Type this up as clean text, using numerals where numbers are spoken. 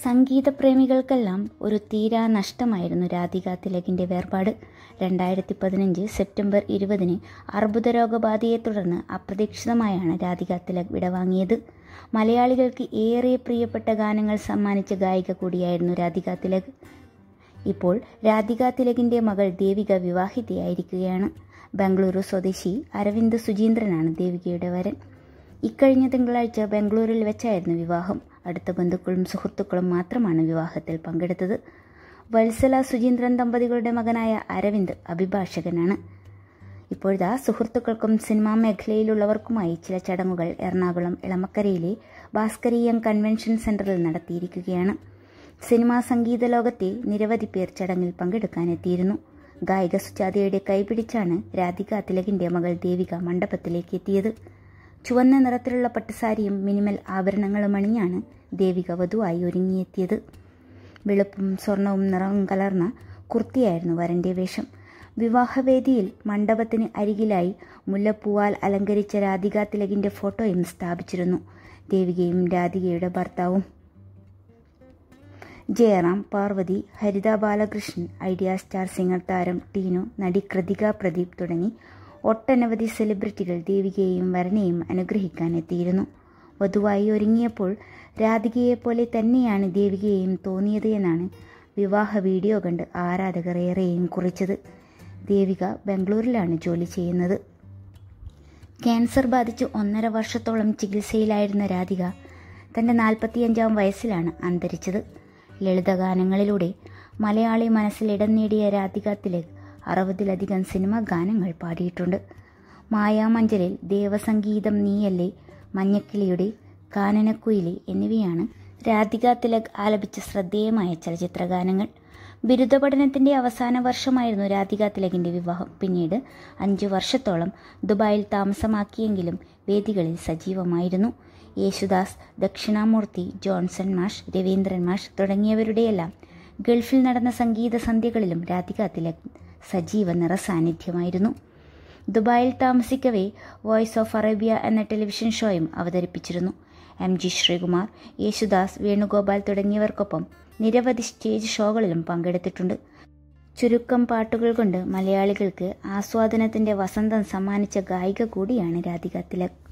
സംഗീതപ്രേമികൾക്കെല്ലാം ഒരു തീരാ നഷ്ടമായിരുന്നു രാധിക തിലകിൻ്റെ വേർപാട്. 2015 സെപ്റ്റംബർ 20 അർബുദരോഗബാധയെ തുടർന്ന് അപ്രതീക്ഷിതമായാണ് രാധിക തിലക് വിടവാങ്ങിയത്. മലയാളികൾക്ക് ഏറെ പ്രിയപ്പെട്ട ഗാനങ്ങൾ സമ്മാനിച്ച ഗായിക കൂടിയായിരുന്നു രാധിക തിലക്. ഇപ്പോൾ രാധിക തിലകിൻ്റെ മകൾ ദേവിക വിവാഹിതയായിരിക്കുകയാണ്. ബംഗളൂരു സ്വദേശി അരവിന്ദ് സുചീന്ദ്രനാണ് ദേവികയുടെ വരൻ. ഇക്കഴിഞ്ഞ തിങ്കളാഴ്ച ബംഗളൂരിൽ വെച്ചായിരുന്നു വിവാഹം. അടുത്ത ബന്ധുക്കളും സുഹൃത്തുക്കളും മാത്രമാണ് വിവാഹത്തിൽ പങ്കെടുത്തത്. വത്സല സുചീന്ദ്രൻ ദമ്പതികളുടെ മകനായ അരവിന്ദ് അഭിഭാഷകനാണ്. ഇപ്പോഴത്തെ സുഹൃത്തുക്കൾക്കും സിനിമാ മേഖലയിലുള്ളവർക്കുമായി ചില ചടങ്ങുകൾ എറണാകുളം എളമക്കരയിലെ ഭാസ്കരീയം കൺവെൻഷൻ സെന്ററിൽ നടത്തിയിരിക്കുകയാണ്. സിനിമാ സംഗീത ലോകത്തെ നിരവധി പേർ ചടങ്ങിൽ പങ്കെടുക്കാനെത്തിയിരുന്നു. ഗായിക സുജാതയുടെ കൈപിടിച്ചാണ് രാധിക തിലകിൻ്റെ മകൾ ദേവിക മണ്ഡപത്തിലേക്ക് എത്തിയത്. ചുവന്ന നിറത്തിലുള്ള പട്ടുസാരിയും മിനിമൽ ആഭരണങ്ങളും അണിഞ്ഞാണ് ദേവിക വധുവായി ഒരുങ്ങിയെത്തിയത്. വെളുപ്പും സ്വർണവും നിറവും കലർന്ന കുർത്തിയായിരുന്നു വരൻ്റെ വേഷം. വിവാഹവേദിയിൽ മണ്ഡപത്തിന് അരികിലായി മുല്ലപ്പൂവാൽ അലങ്കരിച്ച രാധിക തിലകിൻ്റെ ഫോട്ടോയും സ്ഥാപിച്ചിരുന്നു. ദേവികയും രാധികയുടെ ഭർത്താവും Jayaram, Parvathy, Haritha Balakrishnan, Idea Star Singer താരം ടീനു, നടി കൃതിക പ്രദീപ് തുടങ്ങി ഒട്ടനവധി സെലിബ്രിറ്റികൾ ദേവികയെയും വരനെയും അനുഗ്രഹിക്കാൻ എത്തിയിരുന്നു. വധുവായി ഒരുങ്ങിയപ്പോൾ രാധികയെപ്പോലെ തന്നെയാണ് ദേവികയെയും തോന്നിയത് എന്നാണ് വിവാഹ വീഡിയോ കണ്ട് ആരാധകർ ഏറെയും കുറിച്ചത്. ദേവിക ബംഗളൂരിലാണ് ജോലി ചെയ്യുന്നത്. ക്യാൻസർ ബാധിച്ച് 1.5 വർഷത്തോളം ചികിത്സയിലായിരുന്ന രാധിക തൻ്റെ 45-ാം വയസ്സിലാണ് അന്തരിച്ചത്. ലളിതഗാനങ്ങളിലൂടെ മലയാളി മനസ്സിൽ ഇടം നേടിയ രാധിക തിലക് 60-ലധികം സിനിമാ ഗാനങ്ങൾ പാടിയിട്ടുണ്ട്. മായാമഞ്ചലിൽ ദേവസംഗീതം നീയല്ലേ, മഞ്ഞക്കിളിയുടെ കാനനക്കുയിലെ എന്നിവയാണ് രാധിക തിലക് ആലപിച്ച ശ്രദ്ധേയമായ ചലച്ചിത്ര ഗാനങ്ങൾ. ബിരുദ പഠനത്തിൻ്റെ അവസാന വർഷമായിരുന്നു രാധിക തിലകിൻ്റെ വിവാഹം. പിന്നീട് 5 വർഷത്തോളം ദുബായിൽ താമസമാക്കിയെങ്കിലും വേദികളിൽ സജീവമായിരുന്നു. യേശുദാസ്, ദക്ഷിണാമൂർത്തി, ജോൺസൺ മാഷ്, രവീന്ദ്രൻ മാഷ് തുടങ്ങിയവരുടെയെല്ലാം ഗൾഫിൽ നടന്ന സംഗീത സന്ധ്യകളിലും രാധിക തിലക് സജീവ നിറസാന്നിധ്യമായിരുന്നു. ദുബായിൽ താമസിക്കവേ വോയിസ് ഓഫ് അറേബ്യ എന്ന ടെലിവിഷൻ ഷോയും അവതരിപ്പിച്ചിരുന്നു. MG ശ്രീകുമാർ, യേശുദാസ്, വേണുഗോപാൽ തുടങ്ങിയവർക്കൊപ്പം നിരവധി സ്റ്റേജ് ഷോകളിലും പങ്കെടുത്തിട്ടുണ്ട്. ചുരുക്കം പാട്ടുകൾ കൊണ്ട് മലയാളികൾക്ക് ആസ്വാദനത്തിൻ്റെ വസന്തം സമ്മാനിച്ച ഗായിക കൂടിയാണ് രാധിക തിലക്.